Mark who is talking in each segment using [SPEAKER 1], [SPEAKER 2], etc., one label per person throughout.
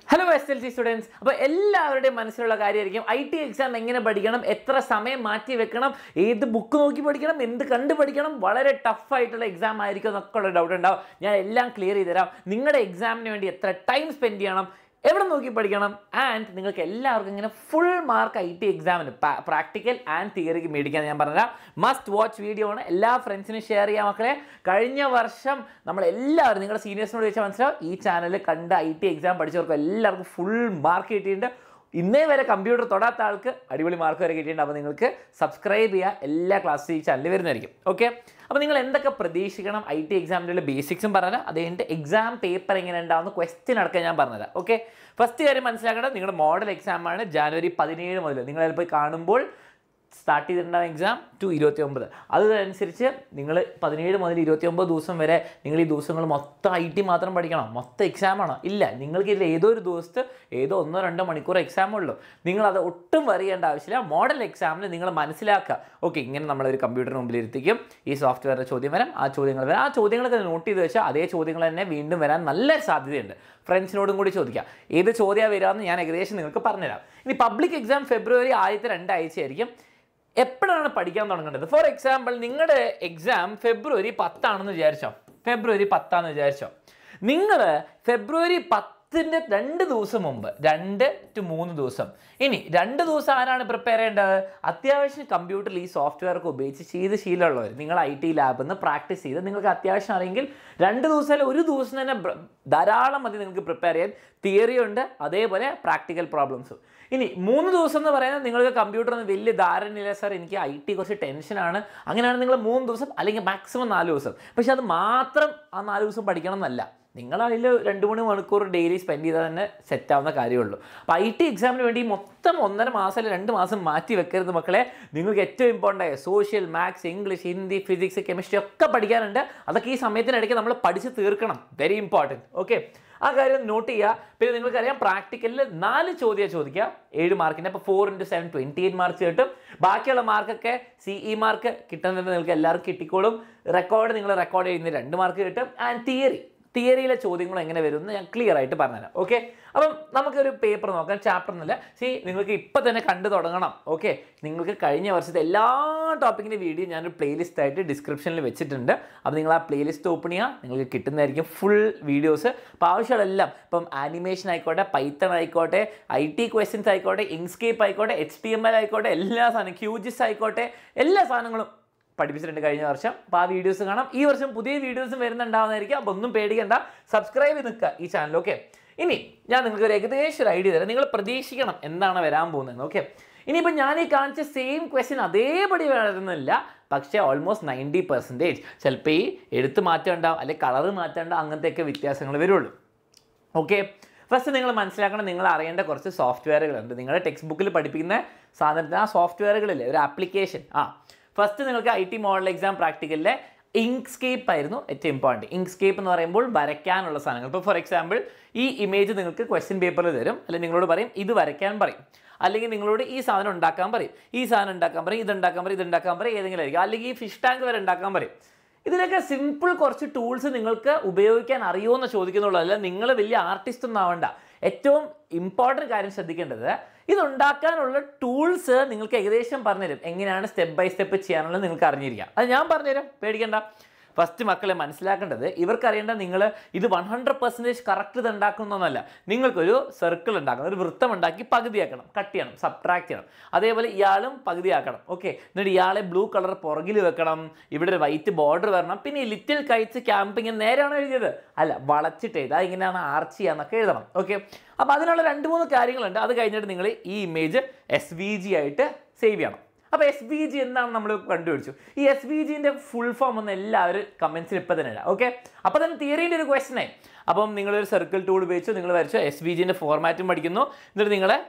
[SPEAKER 1] Hello SSLC students. അപ്പോൾ എല്ലാവരുടെയും മനസ്സിലുള്ള കാര്യമായിരിക്കും IT എക്സാം എങ്ങനെ പഠിക്കണം, എത്ര സമയം മാറ്റി വെക്കണം, ഏത് ബുക്ക് നോക്കി പഠിക്കണം, എന്ത് കണ്ട് പഠിക്കണം, വളരെ ടഫ് ആയിട്ടുള്ള എക്സാം ആയിരിക്കും എന്നൊക്കെയുള്ള ഡൗട്ട് ഉണ്ടാവും. ഞാൻ എല്ലാം ക്ലിയർ ചെയ്തു തരാം. നിങ്ങളുടെ എക്സാമിന് വേണ്ടി എത്ര ടൈം സ്പെൻഡ് ചെയ്യണം, എവിടെ നോക്കി പഠിക്കണം, ആൻഡ് നിങ്ങൾക്ക് എല്ലാവർക്കും ഇങ്ങനെ ഫുൾ മാർക്ക് IT എക്സാമിന് പ്രാക്ടിക്കൽ ആൻഡ് തിയറിക്ക് മേടിക്കാൻ ഞാൻ പറഞ്ഞുതരാം. മസ്റ്റ് വാച്ച് വീഡിയോ ആണ്. എല്ലാ ഫ്രണ്ട്സിനും ഷെയർ ചെയ്യാം മക്കളെ. കഴിഞ്ഞ വർഷം നമ്മളെല്ലാവരും നിങ്ങളുടെ സീനിയേഴ്സിനോട് ചോദിച്ചാൽ മനസ്സിലാവും, ഈ ചാനൽ കണ്ട് IT എക്സാം പഠിച്ചവർക്ക് എല്ലാവർക്കും ഫുൾ മാർക്ക് കിട്ടിയിട്ടുണ്ട്. ഇന്നേ വരെ കമ്പ്യൂട്ടർ തൊടാത്ത ആൾക്ക് അടിപൊളി മാർക്ക് വരെ കിട്ടിയിട്ടുണ്ട്. അപ്പോൾ നിങ്ങൾക്ക് സബ്സ്ക്രൈബ് ചെയ്യുക, എല്ലാ ക്ലാസ്സും ഈ ചാനലിൽ വരുന്നതായിരിക്കും. ഓക്കെ, അപ്പോൾ നിങ്ങൾ എന്തൊക്കെ പ്രതീക്ഷിക്കണം IT എക്സാമിൻ്റെ ബേസിക്സും പറഞ്ഞുതരാം. അത് കഴിഞ്ഞിട്ട് എക്സാം പേപ്പർ എങ്ങനെ ഉണ്ടാവുന്ന ക്വസ്റ്റ്യൻ അടക്കം ഞാൻ പറഞ്ഞുതരാം. ഓക്കെ, ഫസ്റ്റ് കാര്യം മനസ്സിലാക്കേണ്ടത് നിങ്ങളുടെ മോഡൽ എക്സാമാണ് ജനുവരി 17 മുതൽ. നിങ്ങൾ അതിൽ പോയി കാണുമ്പോൾ സ്റ്റാർട്ട് ചെയ്തിട്ടുണ്ടാകും എക്സാം ടു 29. അതനുസരിച്ച് നിങ്ങൾ 17 മുതൽ 29 ദിവസം വരെ നിങ്ങൾ ഈ ദിവസങ്ങൾ മൊത്തം IT മാത്രം പഠിക്കണം, മൊത്തം എക്സാമാണോ? ഇല്ല, നിങ്ങൾക്ക് ഇതിൽ ഏതോ ഒരു ദിവസത്ത് ഏതോ 1-2 മണിക്കൂർ എക്സാമുള്ളൂ. നിങ്ങളത് ഒട്ടും വറിയേണ്ട ആവശ്യമില്ല. മോഡൽ എക്സാമിൽ നിങ്ങൾ മനസ്സിലാക്കുക, ഓക്കെ ഇങ്ങനെ നമ്മളൊരു കമ്പ്യൂട്ടറിന് മുമ്പിൽ ഇരുത്തിക്കും, ഈ സോഫ്റ്റ്വെയറിൻ്റെ ചോദ്യം വരാം, ആ ചോദ്യങ്ങൾ വരാം, ആ ചോദ്യങ്ങളൊക്കെ നോട്ട് ചെയ്ത് വെച്ചാൽ അതേ ചോദ്യങ്ങൾ തന്നെ വീണ്ടും വരാൻ നല്ല സാധ്യതയുണ്ട്. ഫ്രണ്ട്സിനോടും കൂടി ചോദിക്കുക ഏത് ചോദ്യമാണ് വരാമെന്ന് ഞാൻ ഏകദേശം നിങ്ങൾക്ക് പറഞ്ഞുതരാം. ഇനി പബ്ലിക് എക്സാം ഫെബ്രുവരി ആദ്യത്തെ 2 ആഴ്ചയായിരിക്കും. എപ്പോഴാണ് പഠിക്കാൻ തുടങ്ങേണ്ടത്? ഫോർ എക്സാമ്പിൾ നിങ്ങളുടെ എക്സാം ഫെബ്രുവരി 10 ആണെന്ന് വിചാരിച്ചോ, ഫെബ്രുവരി 10 വിചാരിച്ചോ, നിങ്ങൾ ഫെബ്രുവരി 10-ന്റെ 2 ദിവസം മുമ്പ്, 2 to 3 ദിവസം, ഇനി 2 ദിവസം ആരാണ് പ്രിപ്പയർ ചെയ്യേണ്ടത്? അത്യാവശ്യം കമ്പ്യൂട്ടറിൽ ഈ സോഫ്റ്റ്വെയർ ഒക്കെ ഉപയോഗിച്ച് ചെയ്ത് ശീലമുള്ളവർ, നിങ്ങൾ IT ലാബിൽ നിന്ന് പ്രാക്ടീസ് ചെയ്ത് നിങ്ങൾക്ക് അത്യാവശ്യം അറിയെങ്കിൽ 2 ദിവസം അല്ല 1 ദിവസം തന്നെ ധാരാളം മതി നിങ്ങൾക്ക് പ്രിപ്പയർ ചെയ്യാൻ. തിയറി ഉണ്ട്, അതേപോലെ പ്രാക്ടിക്കൽ പ്രോബ്ലംസും. ഇനി 3 ദിവസം എന്ന് പറയുന്നത് നിങ്ങൾക്ക് കമ്പ്യൂട്ടറിന് വലിയ ധാരണയില്ല സാർ, എനിക്ക് IT കുറച്ച് ടെൻഷനാണ്, അങ്ങനെയാണ് നിങ്ങൾ 3 ദിവസം അല്ലെങ്കിൽ മാക്സിമം 4 ദിവസം. പക്ഷെ അത് മാത്രം ആ 4 ദിവസം പഠിക്കണം എന്നല്ല, നിങ്ങൾ അതിൽ 2-3 മണിക്കൂർ ഡെയിലി സ്പെൻഡ് ചെയ്താൽ തന്നെ സെറ്റാവുന്ന കാര്യമുള്ളൂ. അപ്പോൾ IT എക്സാമിന് വേണ്ടി മൊത്തം 1.5 മാസം അല്ലെങ്കിൽ 2 മാസം മാറ്റി വെക്കരുത് മക്കളെ. നിങ്ങൾക്ക് ഏറ്റവും ഇമ്പോർട്ടൻ്റ് ആയ social, maths, English, Hindi, physics, chemistry ഒക്കെ പഠിക്കാനുണ്ട്. അതൊക്കെ ഈ സമയത്തിനിടയ്ക്ക് നമ്മൾ പഠിച്ച് തീർക്കണം. Very important. ഓക്കെ, ആ കാര്യം നോട്ട് ചെയ്യുക. പിന്നെ നിങ്ങൾക്കറിയാം പ്രാക്ടിക്കലിൽ 4 ചോദ്യം ചോദിക്കുക, 7 മാർക്കിൻ്റെ. അപ്പോൾ 4 × 7 28 മാർക്ക് കിട്ടും. ബാക്കിയുള്ള മാർക്കൊക്കെ CE മാർക്ക് കിട്ടുന്നത് നിങ്ങൾക്ക് എല്ലാവർക്കും കിട്ടിക്കോളും. റെക്കോർഡ് നിങ്ങൾ റെക്കോർഡ് ചെയ്യുന്ന 2 മാർക്ക് കിട്ടും. ആൻഡ് തിയറിയിലെ ചോദ്യങ്ങൾ എങ്ങനെ വരും എന്ന് ഞാൻ ക്ലിയർ ആയിട്ട് പറഞ്ഞുതരാം. ഓക്കെ, അപ്പം നമുക്കൊരു പേപ്പർ നോക്കാം, ചാപ്റ്റർ എന്നല്ല. നിങ്ങൾക്ക് ഇപ്പം തന്നെ കണ്ടു തുടങ്ങണം. ഓക്കെ, നിങ്ങൾക്ക് കഴിഞ്ഞ വർഷത്തെ എല്ലാ ടോപ്പിക്കിൻ്റെ വീഡിയോ ഞാനൊരു പ്ലേലിസ്റ്റ് ആയിട്ട് ഡിസ്ക്രിപ്ഷനിൽ വെച്ചിട്ടുണ്ട്. അപ്പോൾ നിങ്ങൾ ആ പ്ലേലിസ്റ്റ് ഓപ്പൺ ചെയ്യുക, നിങ്ങൾക്ക് കിട്ടുന്നതായിരിക്കും ഫുൾ വീഡിയോസ്. അപ്പോൾ ആവശ്യമുള്ളതെല്ലാം, ഇപ്പം ആനിമേഷൻ ആയിക്കോട്ടെ, പൈത്തൺ ആയിക്കോട്ടെ, IT ക്വസ്റ്റ്യൻസ് ആയിക്കോട്ടെ, ഇങ്സ്കേപ്പ് ആയിക്കോട്ടെ, HTML ആയിക്കോട്ടെ, എല്ലാ സാധനം, QGIS ആയിക്കോട്ടെ, എല്ലാ സാധനങ്ങളും പഠിപ്പിച്ചിട്ടുണ്ട് കഴിഞ്ഞ വർഷം. അപ്പോൾ ആ വീഡിയോസ് കാണാം. ഈ വർഷം പുതിയ വീഡിയോസും വരുന്നുണ്ടാവുന്നതായിരിക്കും. അപ്പോൾ ഒന്നും പേടിക്കണ്ട, സബ്സ്ക്രൈബ് ചെയ്ത് നിൽക്കുക ഈ ചാനൽ. ഓക്കെ, ഇനി ഞാൻ നിങ്ങൾക്ക് ഒരു ഏകദേശം ഒരു ഐഡിയ തരാം. നിങ്ങൾ പ്രതീക്ഷിക്കണം എന്താണ് വരാൻ പോകുന്നത്. ഓക്കെ, ഇനിയിപ്പോൾ ഞാൻ ഈ കാണിച്ച സെയിം ക്വസ്റ്റ്യൻ അതേപടി വരുന്നില്ല, പക്ഷേ ഓൾമോസ്റ്റ് 90% ചിലപ്പോൾ ഈ എഴുത്ത് മാറ്റം ഉണ്ടാവും, അല്ലെങ്കിൽ കളറ് മാറ്റം ഉണ്ടാവും, അങ്ങനത്തെയൊക്കെ വ്യത്യാസങ്ങൾ വരുള്ളൂ. ഓക്കെ, ഫസ്റ്റ് നിങ്ങൾ മനസ്സിലാക്കണം, നിങ്ങൾ അറിയേണ്ട കുറച്ച് സോഫ്റ്റ്വെയറുകളുണ്ട്. നിങ്ങളുടെ ടെക്സ്റ്റ് ബുക്കിൽ പഠിപ്പിക്കുന്ന സാധനത്തിന് ആ സോഫ്റ്റ്വെയറുകളില്ലേ, ഒരു ആപ്ലിക്കേഷൻ. ഫസ്റ്റ് നിങ്ങൾക്ക് IT മോഡൽ എക്സാം പ്രാക്ടിക്കലിലെ ഇങ്ക്സ്കേപ്പ് ആയിരുന്നു ഏറ്റവും ഇമ്പോർട്ടൻറ്റ്. ഇങ്ക്സ്കേപ്പ് എന്ന് പറയുമ്പോൾ വരയ്ക്കാനുള്ള സാധനങ്ങൾ. ഇപ്പോൾ ഫോർ എക്സാമ്പിൾ ഈ ഇമേജ് നിങ്ങൾക്ക് ക്വസ്റ്റ്യൻ പേപ്പറിൽ തരും, അല്ലെങ്കിൽ നിങ്ങളോട് പറയും ഇത് വരയ്ക്കാൻ പറയും, അല്ലെങ്കിൽ നിങ്ങളോട് ഈ സാധനം ഉണ്ടാക്കാൻ പറയും, ഈ സാധനം ഉണ്ടാക്കാൻ പറയും, ഇതുണ്ടാക്കാൻ പറയും, ഇതുണ്ടാക്കാൻ പറയും, ഏതെങ്കിലും ആയിരിക്കും, അല്ലെങ്കിൽ ഈ ഫിഷ് ടാങ്ക് വരെ ഉണ്ടാക്കാൻ പറയും. ഇതിലൊക്കെ സിമ്പിൾ കുറച്ച് ടൂൾസ് നിങ്ങൾക്ക് ഉപയോഗിക്കാൻ അറിയുമെന്ന് ചോദിക്കുന്നുള്ളൂ. അല്ല നിങ്ങൾ വലിയ ആർട്ടിസ്റ്റ് ഒന്നും ആവണ്ട. ഏറ്റവും ഇമ്പോർട്ടൻറ്റ് കാര്യം ശ്രദ്ധിക്കേണ്ടത്, ഇതുണ്ടാക്കാനുള്ള ടൂൾസ് നിങ്ങൾക്ക് ഏകദേശം പറഞ്ഞുതരും. എങ്ങനെയാണ് സ്റ്റെപ്പ് ബൈ സ്റ്റെപ്പ് ചെയ്യാനുള്ളത് നിങ്ങൾക്ക് അറിഞ്ഞിരിക്കുക. അത് ഞാൻ പറഞ്ഞുതരാം, പേടിക്കേണ്ട. ഫസ്റ്റ് മക്കളെ മനസ്സിലാക്കേണ്ടത്, ഇവർക്കറിയേണ്ടത് നിങ്ങൾ ഇത് 100% കറക്റ്റ് ഇത് ഉണ്ടാക്കുന്നൊന്നുമല്ല. നിങ്ങൾക്കൊരു സർക്കിൾ ഉണ്ടാക്കണം, ഒരു വൃത്തം ഉണ്ടാക്കി പകുതിയാക്കണം, കട്ട് ചെയ്യണം, സബ്ട്രാക്ട് ചെയ്യണം. അതേപോലെ ഇയാളും പകുതിയാക്കണം. ഓക്കെ, എന്നിട്ട് ഇയാളെ ബ്ലൂ കളർ പുറകിൽ വെക്കണം, ഇവിടെ ഒരു വൈറ്റ് ബോർഡർ വരണം. പിന്നെ ഈ ലിറ്റിൽ കൈറ്റ്സ് ക്യാമ്പിങ് നേരെയാണോ എഴുതിയത്? അല്ല, വളച്ചിട്ട് എഴുതുക, ഇങ്ങനെയാണ് ആർച്ച് ചെയ്യാന്നൊക്കെ എഴുതണം. ഓക്കെ, അപ്പോൾ അതിനുള്ള 2-3 കാര്യങ്ങളുണ്ട്. അത് കഴിഞ്ഞിട്ട് നിങ്ങൾ ഈ ഇമേജ് SVG ആയിട്ട് സേവ് ചെയ്യണം. അപ്പോൾ SVG എന്താണ് നമ്മൾ കണ്ടുപിടിച്ചു. ഈ SVGൻ്റെ ഫുൾ ഫോം ഒന്ന് എല്ലാവരും കമൻസിൽ ഇപ്പോൾ തന്നെ ഇടാം. ഓക്കെ, അപ്പോൾ തന്നെ തിയറീൻ്റെ ഒരു ക്വസ്റ്റനായി. അപ്പം നിങ്ങളൊരു സർക്കിൾ ടൂൾ ഉപയോഗിച്ചു, നിങ്ങൾ വരച്ചു, SVGൻ്റെ ഫോർമാറ്റും പഠിക്കുന്നു. എന്നിട്ട് നിങ്ങളെ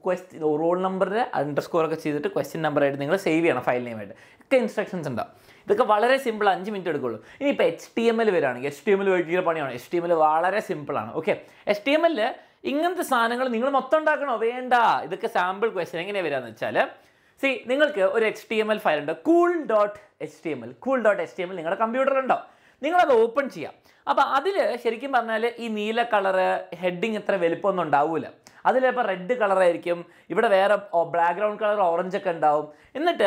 [SPEAKER 1] റോൾ നമ്പറിൻ്റെ അണ്ടർസ്കോർ ഒക്കെ ചെയ്തിട്ട് ക്വസ്റ്റ്യൻ നമ്പറായിട്ട് നിങ്ങൾ സേവ് ചെയ്യണം, ഫയൽ നെയിമായിട്ട്. ഒക്കെ ഇൻസ്ട്രക്ഷൻസ് ഉണ്ടാവും. ഇതൊക്കെ വളരെ സിമ്പിൾ, 5 മിനിറ്റ് എടുക്കുള്ളൂ. ഇനിയിപ്പോൾ HTML വരികയാണെങ്കിൽ HTML വഴിക്കുന്ന പണിയാണ്. HTML വളരെ സിമ്പിളാണ്. ഓക്കെ, HTML ഇങ്ങനത്തെ സാധനങ്ങൾ നിങ്ങൾ മൊത്തം ഉണ്ടാക്കണോ? വേണ്ട. ഇതൊക്കെ സാമ്പിൾ ക്വസ്റ്റ്യൻ എങ്ങനെയാണ് വരികയെന്ന് വെച്ചാൽ, നിങ്ങൾക്ക് ഒരു HTML ഫയൽ ഉണ്ട്, cool.html. cool.html നിങ്ങളുടെ കമ്പ്യൂട്ടറിലുണ്ടോ? നിങ്ങളത് ഓപ്പൺ ചെയ്യാം. അപ്പോൾ അതിൽ ശരിക്കും പറഞ്ഞാൽ ഈ നീല കളറ് ഹെഡിങ് ഇത്ര വലുപ്പമൊന്നും ഉണ്ടാവില്ല. അതിലിപ്പോൾ റെഡ് കളറായിരിക്കും, ഇവിടെ വേറെ ബാക്ക്ഗ്രൗണ്ട് കളർ ഓറഞ്ചൊക്കെ ഉണ്ടാവും. എന്നിട്ട്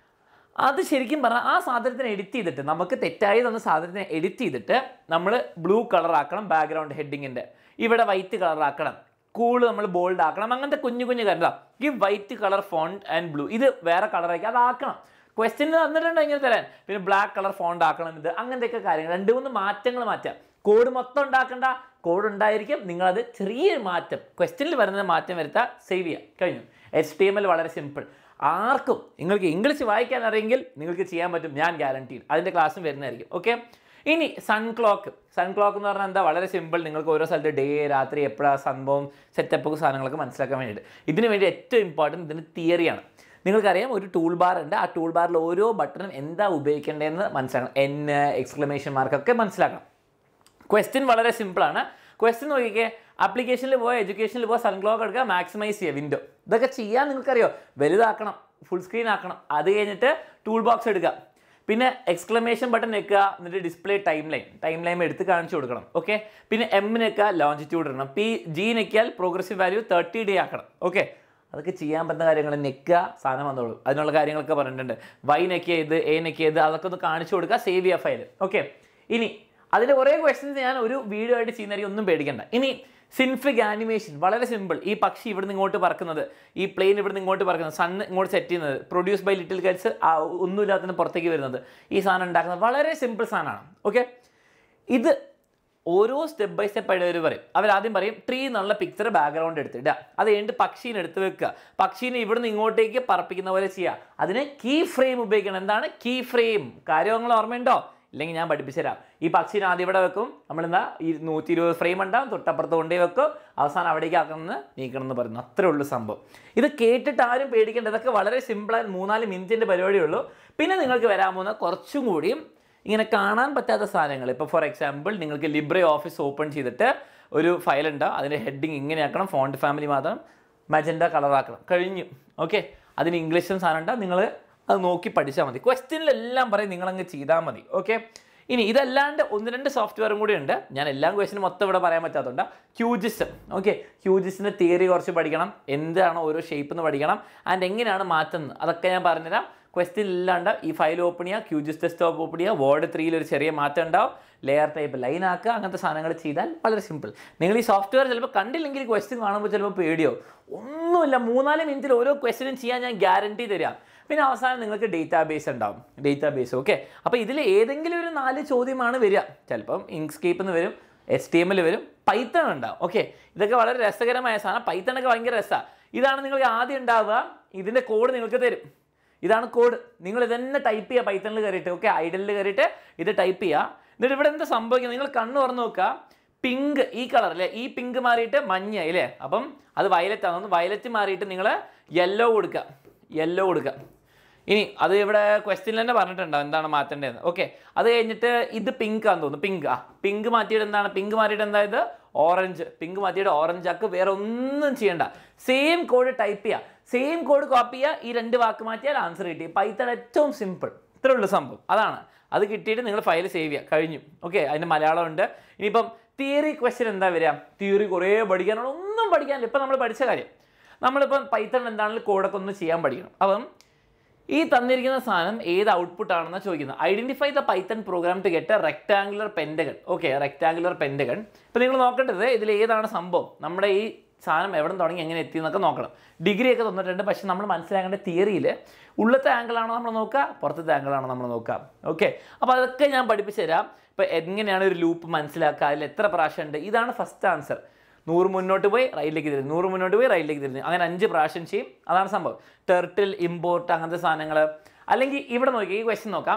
[SPEAKER 1] അത് ശരിക്കും പറഞ്ഞാൽ ആ സാധനത്തിനെ എഡിറ്റ് ചെയ്തിട്ട്, നമുക്ക് തെറ്റായി തന്ന സാധനത്തിനെ എഡിറ്റ് ചെയ്തിട്ട് നമ്മൾ ബ്ലൂ കളറാക്കണം ബാക്ക്ഗ്രൗണ്ട് ഹെഡിങ്ങിൻ്റെ, ഇവിടെ വൈറ്റ് കളറാക്കണം, നമ്മൾ ബോൾഡ് ആക്കണം, അങ്ങനത്തെ കുഞ്ഞു കുഞ്ഞു കാര്യം. Give white colour font and blue, ഇത് വേറെ കളറാക്കി അതാക്കണം. ക്വസ്റ്റ്യനിൽ തന്നിട്ടുണ്ട് ഇങ്ങനെ തരാൻ. പിന്നെ ബ്ലാക്ക് കളർ ഫോണ്ട് ആക്കണം, ഇത് അങ്ങനത്തെയൊക്കെ കാര്യങ്ങൾ 2-3 മാറ്റങ്ങൾ മാറ്റാം. കോഡ് മൊത്തം ഉണ്ടാക്കേണ്ട, കോഡ് ഉണ്ടായിരിക്കും, നിങ്ങളത് ചെറിയൊരു മാറ്റം ക്വസ്റ്റ്യനിൽ വരുന്ന മാറ്റം വരുത്താൻ സേവ് ചെയ്യാം, കഴിഞ്ഞു. HTML വളരെ സിമ്പിൾ. ആർക്കും നിങ്ങൾക്ക് ഇംഗ്ലീഷ് വായിക്കാൻ അറിയെങ്കിൽ നിങ്ങൾക്ക് ചെയ്യാൻ പറ്റും, ഞാൻ ഗ്യാരണ്ടീഡ്. അതിൻ്റെ ക്ലാസ്സും വരുന്നതായിരിക്കും. ഓക്കെ, ഇനി സൺ ക്ലോക്ക് എന്ന് പറഞ്ഞാൽ എന്താ, വളരെ സിമ്പിൾ. നിങ്ങൾക്ക് ഓരോ സ്ഥലത്ത് ഡേ രാത്രി എപ്പോഴാണ് സംഭവം സെറ്റപ്പ് സാധനങ്ങളൊക്കെ മനസ്സിലാക്കാൻ വേണ്ടിയിട്ട്. ഇതിന് വേണ്ടി ഏറ്റവും ഇമ്പോർട്ടൻറ്റ് ഇതിന് തിയറിയാണ്. നിങ്ങൾക്കറിയാം ഒരു ടൂൾ ബാർ ഉണ്ട്, ആ ടൂൾ ബാറിൽ ഓരോ ബട്ടണും എന്താ ഉപയോഗിക്കേണ്ടതെന്ന് മനസ്സിലാക്കണം. എക്സ്ക്ലമേഷൻ മാർക്കൊക്കെ മനസ്സിലാക്കണം. ക്വസ്റ്റ്യൻ വളരെ സിമ്പിളാണ്. ക്വസ്റ്റ്യൻ നോക്കിക്കേ, ആപ്ലിക്കേഷനിൽ പോയോ എഡ്യൂക്കേഷനിൽ പോയോ സൺ ക്ലോക്ക് എടുക്കുക, മാക്സിമൈസ് ചെയ്യുക വിൻഡോ. ഇതൊക്കെ ചെയ്യാൻ നിങ്ങൾക്കറിയോ, വലുതാക്കണം, ഫുൾ സ്ക്രീൻ ആക്കണം. അത് കഴിഞ്ഞിട്ട് ടൂൾ ബോക്സ് എടുക്കുക, പിന്നെ എക്സ്ക്ലമേഷൻ ബട്ടൺ വെക്കുക, എന്നിട്ട് ഡിസ്പ്ലേ ടൈം ലൈൻ എടുത്ത് കാണിച്ചു കൊടുക്കണം. ഓക്കെ, പിന്നെ M നെക്കുക ലോഞ്ചിറ്റ്യൂഡ് ഇടണം, G നെക്കിയാൽ പ്രോഗ്രസീവ് വാല്യൂ 30 ഡേ ആക്കണം. ഓക്കെ, അതൊക്കെ ചെയ്യാൻ പറ്റുന്ന കാര്യങ്ങൾ നെക്കുക, സാധനം വന്നോളൂ. അതിനുള്ള കാര്യങ്ങളൊക്കെ പറഞ്ഞിട്ടുണ്ട്. Y നെക്കിയത്, A നെക്കിയത്, അതൊക്കെ ഒന്ന് കാണിച്ചു കൊടുക്കുക, സേവ് ചെയ്യുക ഫയൽ. ഓക്കെ, ഇനി അതിൻ്റെ കുറേ ക്വസ്റ്റ്യൻസ് ഞാൻ ഒരു വീഡിയോ ആയിട്ട് ചെയ്യുന്നതായിരിക്കും, ഒന്നും പേടിക്കണ്ട. ഇനി സിൻഫിക് ആനിമേഷൻ വളരെ സിമ്പിൾ. ഈ പക്ഷി ഇവിടുന്ന് ഇങ്ങോട്ട് പറക്കുന്നത്, ഈ പ്ലെയിൻ ഇവിടുന്ന് ഇങ്ങോട്ട് പറക്കുന്നത്, സണ്ണ് ഇങ്ങോട്ട് സെറ്റ് ചെയ്യുന്നത്, പ്രൊഡ്യൂസ് ബൈ ലിറ്റിൽ ഗൈഡ്സ് ഒന്നുമില്ലാത്തതിന് പുറത്തേക്ക് വരുന്നത്, ഈ സാധനം ഉണ്ടാക്കുന്നത് വളരെ സിമ്പിൾ സാധനമാണ്. ഓക്കെ, ഇത് ഓരോ സ്റ്റെപ്പ് ബൈ സ്റ്റെപ്പ് ആയിട്ട് അവർ പറയും. അവരാദ്യം പറയും ട്രീ എന്നുള്ള പിക്ചർ ബാക്ക്ഗ്രൗണ്ട് എടുത്തിടുക, അത് കഴിഞ്ഞിട്ട് പക്ഷീനെ എടുത്ത് വെക്കുക, പക്ഷീനെ ഇവിടുന്ന് ഇങ്ങോട്ടേക്ക് പറപ്പിക്കുന്ന പോലെ ചെയ്യുക. അതിന് കീ ഫ്രെയിം ഉപയോഗിക്കണം. എന്താണ് കീ ഫ്രെയിം? കാര്യങ്ങൾ ഓർമ്മയുണ്ടോ? ഇല്ലെങ്കിൽ ഞാൻ പഠിപ്പിച്ചു തരാം. ഈ പക്ഷീനെ ആദ്യം ഇവിടെ വെക്കും, നമ്മളെന്താ 120 ഫ്രെയിം ഉണ്ടാവും, തൊട്ടപ്പുറത്ത് കൊണ്ടേ വെക്കും, അവസാനം അവിടേക്ക് ആക്കണമെന്ന് നീക്കണം എന്ന് പറയുന്നു. അത്രേ ഉള്ളൂ സംഭവം. ഇത് കേട്ടിട്ട് ആരും പേടിക്കേണ്ട, ഇതൊക്കെ വളരെ സിമ്പിളായി 3-4 മിനിറ്റിൻ്റെ പരിപാടിയുള്ളൂ. പിന്നെ നിങ്ങൾക്ക് വരാൻ പോകുന്ന കുറച്ചും കൂടിയും ഇങ്ങനെ കാണാൻ പറ്റാത്ത സാധനങ്ങൾ. ഇപ്പോൾ ഫോർ എക്സാമ്പിൾ നിങ്ങൾക്ക് ലിബ്രെ ഓഫീസ് ഓപ്പൺ ചെയ്തിട്ട് ഒരു ഫയൽ ഉണ്ടാവും, അതിൻ്റെ ഹെഡിങ് ഇങ്ങനെ ആക്കണം, ഫോണ്ട് ഫാമിലി മാത്രം മജൻഡ കളറാക്കണം, കഴിഞ്ഞു. ഓക്കെ, അതിന് ഇംഗ്ലീഷും സാധനം ഉണ്ടാവും, നിങ്ങൾ അത് നോക്കി പഠിച്ചാൽ മതി. ക്വസ്റ്റ്യനിലെല്ലാം പറയും, നിങ്ങളങ്ങ് ചെയ്താൽ മതി. ഓക്കെ, ഇനി ഇതല്ലാണ്ട് 1-2 സോഫ്റ്റ്വെയറും കൂടി ഉണ്ട്. ഞാൻ എല്ലാം ക്വസ്റ്റ്യനും മൊത്തം ഇവിടെ പറയാൻ പറ്റാത്തതുകൊണ്ട് ക്യൂജിസം. ഓക്കെ, ക്യൂജിസിൻ്റെ തിയറി കുറച്ച് പഠിക്കണം, എന്താണ് ഓരോ ഷേപ്പ് എന്ന് പഠിക്കണം, ആൻഡ് എങ്ങനെയാണ് മാറ്റുന്നത് അതൊക്കെ ഞാൻ പറഞ്ഞുതരാം. ക്വസ്റ്റ്യൻ ഇല്ലാണ്ട് ഈ ഫയൽ ഓപ്പൺ ചെയ്യുക, ക്യൂജിസ് ഡെസ്ക്ടോപ്പ് ഓപ്പൺ ചെയ്യുക, Word 3 ഒരു ചെറിയ മാറ്റം ഉണ്ടാവും, ലെയർ ടൈപ്പ് ലൈൻ ആക്കുക, അങ്ങനത്തെ സാധനങ്ങൾ ചെയ്താൽ വളരെ സിമ്പിൾ. നിങ്ങൾ ഈ സോഫ്റ്റ്വെയർ ചിലപ്പോൾ കണ്ടില്ലെങ്കിൽ ക്വസ്റ്റ്യൻ കാണുമ്പോൾ ചിലപ്പോൾ പേടിയോ, ഒന്നുമില്ല, 3-4 മിനിറ്റിൽ ഓരോ ക്വസ്റ്റ്യനും ചെയ്യാൻ ഞാൻ ഗ്യാരണ്ടി തരാം. പിന്നെ അവസാനം നിങ്ങൾക്ക് ഡേറ്റാബേസ് ഉണ്ടാവും, ഡേറ്റാബേസ്. ഓക്കെ, അപ്പോൾ ഇതിൽ ഏതെങ്കിലും ഒരു 4 ചോദ്യമാണ് വരിക. ചിലപ്പം ഇങ്ക്സ്കേപ്പ് എന്ന് വരും, HTML വരും, പൈത്തൺ ഉണ്ടാവും. ഓക്കെ, ഇതൊക്കെ വളരെ രസകരമായ സാധനം. പൈത്തണൊക്കെ ഭയങ്കര രസമാണ്. ഇതാണ് നിങ്ങൾക്ക് ആദ്യം ഉണ്ടാവുക, ഇതിൻ്റെ കോഡ് നിങ്ങൾക്ക് തരും. ഇതാണ് കോഡ്, നിങ്ങൾ ഇതന്നെ ടൈപ്പ് ചെയ്യുക പൈത്തണിൽ കയറിയിട്ട്. ഓക്കെ, ഐഡലിൽ കയറിയിട്ട് ഇത് ടൈപ്പ് ചെയ്യുക. എന്നിട്ട് ഇവിടെ എന്താ സംഭവിക്കുന്നത്, നിങ്ങൾ കണ്ണ് തുറന്ന് നോക്കുക, പിങ്ക് ഈ കളർ അല്ലേ, ഈ പിങ്ക് മാറിയിട്ട് മഞ്ഞ അല്ലേ, അപ്പം അത് വയലറ്റ് ആണെന്ന്, വയലറ്റ് മാറിയിട്ട് നിങ്ങൾ യെല്ലോ കൊടുക്കുക. ഇനി അത് ഇവിടെ ക്വസ്റ്റ്യനിൽ തന്നെ പറഞ്ഞിട്ടുണ്ടാവും എന്താണ് മാറ്റേണ്ടതെന്ന്. ഓക്കെ, അത് കഴിഞ്ഞിട്ട് ഇത് പിങ്ക് ആണെന്ന് തോന്നുന്നു, പിങ്ക് മാറ്റിയിട്ട് എന്താണ്, പിങ്ക് മാറ്റിയിട്ട് എന്താ ഇത് ഓറഞ്ച്, പിങ്ക് മാറ്റിയിട്ട് ഓറഞ്ച് ആക്ക്, വേറെ ഒന്നും ചെയ്യണ്ട. സെയിം കോഡ് ടൈപ്പ് ചെയ്യുക, സെയിം കോഡ് കോപ്പി ചെയ്യുക, ഈ 2 വാക്ക് മാറ്റിയാൽ ആൻസർ കിട്ടി. പൈത്തൺ ഏറ്റവും സിമ്പിൾ, ഇത്രേ ഉള്ള സംഭവം. അതാണ്, അത് കിട്ടിയിട്ട് നിങ്ങൾ ഫയൽ സേവ് ചെയ്യുക, കഴിഞ്ഞു. ഓക്കെ, അതിൻ്റെ മലയാളം ഉണ്ട്. ഇനിയിപ്പം തിയറി ക്വസ്റ്റ്യൻ എന്താ വരിക, തിയറി കുറേ പഠിക്കാനുള്ള, ഒന്നും പഠിക്കാനില്ല. ഇപ്പം നമ്മൾ പഠിച്ച കാര്യം, നമ്മളിപ്പം പൈത്തൺ എന്താണെങ്കിലും കോഡൊക്കെ ഒന്ന് ചെയ്യാൻ പഠിക്കണം. അപ്പം ഈ തന്നിരിക്കുന്ന സാധനം ഏത് ഔട്ട്പുട്ട് ആണെന്ന് ചോദിക്കുന്നത്. Identify the Python program to get a rectangular pentagon. Okay, rectangular pentagon. ഇപ്പോൾ നിങ്ങൾ നോക്കേണ്ടത് ഇതിൽ ഏതാണ് സംഭവം, നമ്മുടെ ഈ സാധനം എവിടെ നിന്ന് തുടങ്ങി എങ്ങനെ എത്തി എന്നൊക്കെ നോക്കണം. ഡിഗ്രി ഒക്കെ തന്നിട്ടുണ്ട്, പക്ഷേ നമ്മൾ മനസ്സിലാക്കേണ്ട തിയറിയിൽ ഉള്ളത്തെ ആംഗിളാണോ നമ്മൾ നോക്കുക, പുറത്തത്തെ ആംഗിളാണോ നമ്മൾ നോക്കുക. ഓക്കെ, അപ്പോൾ അതൊക്കെ ഞാൻ പഠിപ്പിച്ചു തരാം. ഇപ്പോൾ എങ്ങനെയാണ് ഒരു ലൂപ്പ് മനസ്സിലാക്കുക, അതിൽ എത്ര പ്രാവശ്യം ഉണ്ട്. ഇതാണ് ഫസ്റ്റ് ആൻസർ. 100 മുന്നോട്ട് പോയി റൈറ്റിലേക്ക് തിരിഞ്ഞു, 100 മുന്നോട്ട് പോയി റൈറ്റിലേക്ക് തിരിഞ്ഞു, അങ്ങനെ 5 പ്രാവശ്യം ചെയ്യും. അതാണ് സംഭവം. ടെർട്ടിൽ, ഇമ്പോർട്ട്, അങ്ങനത്തെ സാധനങ്ങൾ. അല്ലെങ്കിൽ ഇവിടെ നോക്കി, ഈ ക്വസ്റ്റ്യൻ നോക്കാം.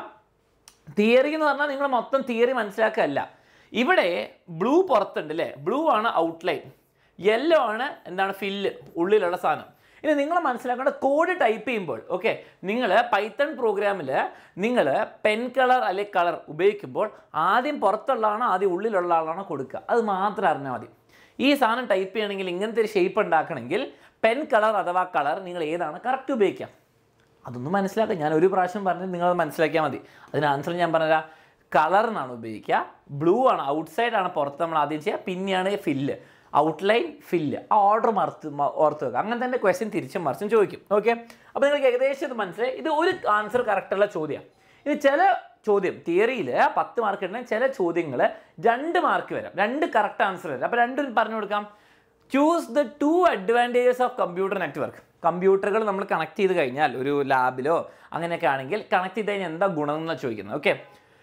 [SPEAKER 1] തിയറി എന്ന് പറഞ്ഞാൽ നിങ്ങൾ മൊത്തം തിയറി മനസ്സിലാക്കുകയല്ല. ഇവിടെ ബ്ലൂ പുറത്തുണ്ട് അല്ലേ, ബ്ലൂ ആണ് ഔട്ട്ലൈൻ, യെല്ലോ ആണ് എന്താണ് ഫില്ല്, ഉള്ളിലുള്ള സാധനം. ഇനി നിങ്ങൾ മനസ്സിലാക്കേണ്ട കോഡ് ടൈപ്പ് ചെയ്യുമ്പോൾ, ഓക്കെ, നിങ്ങൾ പൈത്തൺ പ്രോഗ്രാമിൽ നിങ്ങൾ പെൻ കളർ അല്ലെങ്കിൽ കളർ ഉപയോഗിക്കുമ്പോൾ ആദ്യം പുറത്തുള്ള ആളാണോ ആദ്യം ഉള്ളിലുള്ള ആളാണോ കൊടുക്കുക, അത് മാത്രം അറിഞ്ഞാൽ മതി. ഈ സാധനം ടൈപ്പ് ചെയ്യണമെങ്കിൽ, ഇങ്ങനത്തെ ഒരു ഷേപ്പ് ഉണ്ടാക്കണമെങ്കിൽ പെൻ കളർ അഥവാ കളർ നിങ്ങൾ ഏതാണ് കറക്റ്റ് ഉപയോഗിക്കാം. അതൊന്നും മനസ്സിലാക്കാം, ഞാൻ ഒരു പ്രാവശ്യം പറഞ്ഞ് നിങ്ങളത് മനസ്സിലാക്കിയാൽ മതി. അതിന് ആൻസർ ഞാൻ പറഞ്ഞുതരാം. കളറിനാണ് ഉപയോഗിക്കുക. ബ്ലൂ ആണ് ഔട്ട്സൈഡ് ആണ് പുറത്ത് നമ്മൾ ആദ്യം ചെയ്യുക, പിന്നെയാണ് ഫില്ല്, ഔട്ട്ലൈൻ ഫില്ല്. ആ ഓർഡർ ഓർത്ത് വെക്കുക. അങ്ങനെ തന്നെ ക്വസ്റ്റ്യൻ തിരിച്ചും മറിച്ചും ചോദിക്കും. ഓക്കെ, അപ്പോൾ നിങ്ങൾക്ക് ഏകദേശം ഇത് മനസ്സിലായി. ഇത് ഒരു ആൻസർ കറക്റ്റുള്ള ചോദ്യമാണ്. ഇത് ചില ചോദ്യം തിയറിയിൽ 10 മാർക്ക് ഉണ്ടെങ്കിൽ ചില ചോദ്യങ്ങൾ 2 മാർക്ക് വരാം, 2 കറക്റ്റ് ആൻസർ വരാം. അപ്പോൾ രണ്ടും പറഞ്ഞു കൊടുക്കാം. Choose the 2 advantages of computer network. കമ്പ്യൂട്ടറുകൾ നമ്മൾ കണക്ട് ചെയ്ത് കഴിഞ്ഞാൽ ഒരു ലാബിലോ അങ്ങനെയൊക്കെ ആണെങ്കിൽ കണക്ട് ചെയ്ത് കഴിഞ്ഞാൽ എന്താ ഗുണം എന്നാണ് ചോദിക്കുന്നത്. Okay,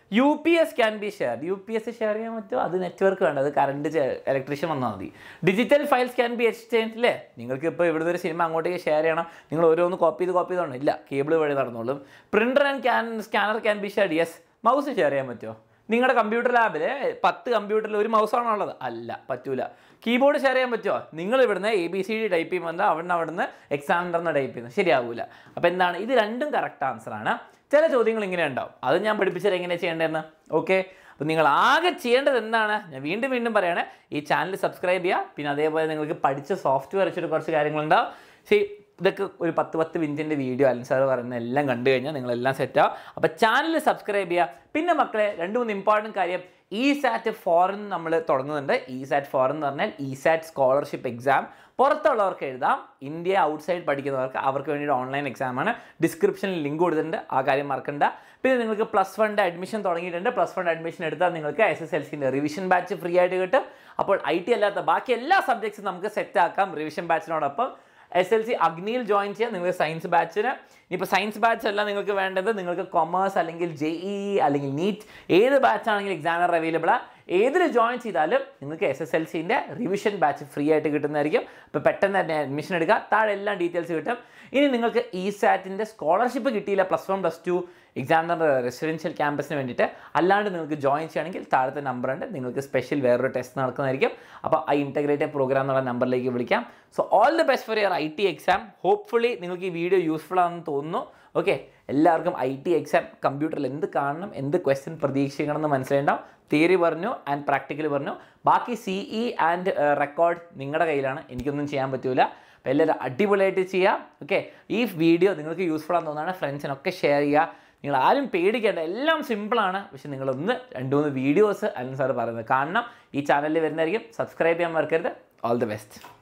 [SPEAKER 1] UPS can be share. UPS share ചെയ്യാൻ പറ്റുമോ? അത് നെറ്റ്വർക്ക് വേണ്ട, അത് കറണ്ട് ഇലക്ട്രീഷ്യൻ വന്നാൽ മതി. Digital files can be exchange അല്ലേ? നിങ്ങൾക്ക് ഇപ്പോൾ ഇവിടുത്തെ ഒരു സിനിമ അങ്ങോട്ടേക്ക് ഷെയർ ചെയ്യണം, നിങ്ങൾ ഓരോന്ന് കോപ്പി ചെയ്തോണം, ഇല്ല, കേബിൾ വഴി നടന്നോളും. Printer and scanner can be share. Yes. Mouse share ചെയ്യാൻ പറ്റുമോ? നിങ്ങളുടെ കമ്പ്യൂട്ടർ ലാബിൽ 10 കമ്പ്യൂട്ടറിൽ ഒരു മൗസാണോ ഉള്ളത്? അല്ല, പറ്റൂല. കീബോർഡ് ഷെയർ ചെയ്യാൻ പറ്റുമോ? നിങ്ങൾ ഇവിടുന്ന് ABCD ടൈപ്പ് ചെയ്യുമ്പോൾ അവിടുന്ന് എക്സാമിൻ്റെ ടൈപ്പ് ചെയ്യുന്നത് ശരിയാവില്ല. അപ്പോൾ എന്താണ്, ഇത് രണ്ടും കറക്റ്റ് ആൻസറാണ്. ചില ചോദ്യങ്ങൾ ഇങ്ങനെ ഉണ്ടാവും, അത് ഞാൻ പഠിപ്പിച്ചാൽ എങ്ങനെ ചെയ്യേണ്ടതെന്ന്. ഓക്കെ, അപ്പോൾ നിങ്ങൾ ആകെ ചെയ്യേണ്ടത് എന്താണ്, ഞാൻ വീണ്ടും പറയുകയാണ്, ഈ ചാനൽ സബ്സ്ക്രൈബ് ചെയ്യുക. പിന്നെ അതേപോലെ നിങ്ങൾക്ക് പഠിച്ച സോഫ്റ്റ്വെയർ വെച്ചിട്ട് കുറച്ച് കാര്യങ്ങളുണ്ടാവും. ഇതൊക്കെ ഒരു 10 മിനിറ്റിൻ്റെ വീഡിയോ അലൻ സാർ പറയുന്ന എല്ലാം കണ്ടു കഴിഞ്ഞാൽ നിങ്ങളെല്ലാം സെറ്റാവും. അപ്പോൾ ചാനൽ സബ്സ്ക്രൈബ് ചെയ്യുക. പിന്നെ മക്കളെ 2-3 ഇമ്പോർട്ടൻറ്റ് കാര്യം, ESAT ഫോറിൻ നമ്മൾ തുടങ്ങുന്നുണ്ട്. ESAT ഫോറിൻ എന്ന് പറഞ്ഞാൽ ESAT സ്കോളർഷിപ്പ് എക്സാം. പുറത്തുള്ളവർക്ക് എഴുതാം, ഇന്ത്യ ഔട്ട്സൈഡ് പഠിക്കുന്നവർക്ക് അവർക്ക് വേണ്ടിയിട്ട് ഓൺലൈൻ എക്സാമാണ്. ഡിസ്ക്രിപ്ഷനിൽ ലിങ്ക് കൊടുത്തിട്ടുണ്ട്, ആ കാര്യം മറക്കണ്ട. പിന്നെ നിങ്ങൾക്ക് +1 അഡ്മിഷൻ തുടങ്ങിയിട്ടുണ്ട്. +1 അഡ്മിഷൻ എടുത്താൽ നിങ്ങൾക്ക് SSLCൻ്റെ റിവിഷൻ ബാച്ച് ഫ്രീ ആയിട്ട് കിട്ടും. അപ്പോൾ IT അല്ലാത്ത ബാക്കി എല്ലാ സബ്ജക്ട്സും നമുക്ക് സെറ്റാക്കാം റിവിഷൻ ബാച്ചിനോടൊപ്പം. SLC അഗ്നിയിൽ ജോയിൻ ചെയ്യാം നിങ്ങൾക്ക് സയൻസ് ബാച്ചിന്. ഇനിയിപ്പോൾ സയൻസ് ബാച്ച് അല്ല നിങ്ങൾക്ക് വേണ്ടത്, നിങ്ങൾക്ക് കൊമേഴ്സ് അല്ലെങ്കിൽ JEE അല്ലെങ്കിൽ നീറ്റ് ഏത് ബാച്ചാണെങ്കിലും എക്സാമിനർ അവൈലബിളാണ്. ഏതിൽ ജോയിൻ ചെയ്താലും നിങ്ങൾക്ക് SSLCൻ്റെ റിവിഷൻ ബാച്ച് ഫ്രീ ആയിട്ട് കിട്ടുന്നതായിരിക്കും. അപ്പോൾ പെട്ടെന്ന് തന്നെ അഡ്മിഷൻ എടുക്കുക, താഴെ എല്ലാ ഡീറ്റെയിൽസ് കിട്ടും. ഇനി നിങ്ങൾക്ക് ESATൻ്റെ സ്കോളർഷിപ്പ് കിട്ടിയില്ല +1 +2 എക്സാമിനർ റെസിഡൻഷ്യൽ ക്യാമ്പസിന് വേണ്ടിയിട്ട്, അല്ലാണ്ട് നിങ്ങൾക്ക് ജോയിൻ ചെയ്യുകയാണെങ്കിൽ താഴത്തെ നമ്പറുണ്ട്, നിങ്ങൾക്ക് സ്പെഷ്യൽ വേറൊരു ടെസ്റ്റ് നടക്കുന്നതായിരിക്കും. അപ്പോൾ ആ ഇൻറ്റഗ്രേറ്റഡ് പ്രോഗ്രാം എന്നുള്ള നമ്പറിലേക്ക് വിളിക്കാം. So all the best for your IT exam. Hopefully നിങ്ങൾക്ക് ഈ വീഡിയോ യൂസ്ഫുൾ ആണെന്ന് തോന്നുന്നു. ഓക്കെ, എല്ലാവർക്കും IT എക്സാം കമ്പ്യൂട്ടറിൽ എന്ത് കാണണം, എന്ത് ക്വസ്റ്റ്യൻ പ്രതീക്ഷിക്കണം എന്ന് മനസ്സിലായിട്ടുണ്ടാവും. തിയറി പറഞ്ഞു ആൻഡ് പ്രാക്ടിക്കൽ പറഞ്ഞു. ബാക്കി CE ആൻഡ് റെക്കോർഡ് നിങ്ങളുടെ കയ്യിലാണ്, എനിക്കൊന്നും ചെയ്യാൻ പറ്റില്ല. അപ്പോൾ എല്ലാവരും അടിപൊളിയായിട്ട് ചെയ്യാം. ഓക്കെ, ഈ വീഡിയോ നിങ്ങൾക്ക് യൂസ്ഫുൾ ആണെന്ന് തോന്നുന്നതാണ്, ഫ്രണ്ട്സിനൊക്കെ ഷെയർ ചെയ്യുക. നിങ്ങൾ ആരും പേടിക്കേണ്ട, എല്ലാം സിമ്പിളാണ്. പക്ഷെ നിങ്ങളൊന്ന് 2-3 വീഡിയോസ് അലൻ സാർ പറയുന്നത് കാണണം. ഈ ചാനലിൽ വരുന്നതായിരിക്കും. സബ്സ്ക്രൈബ് ചെയ്യാൻ മറക്കരുത്. All the best.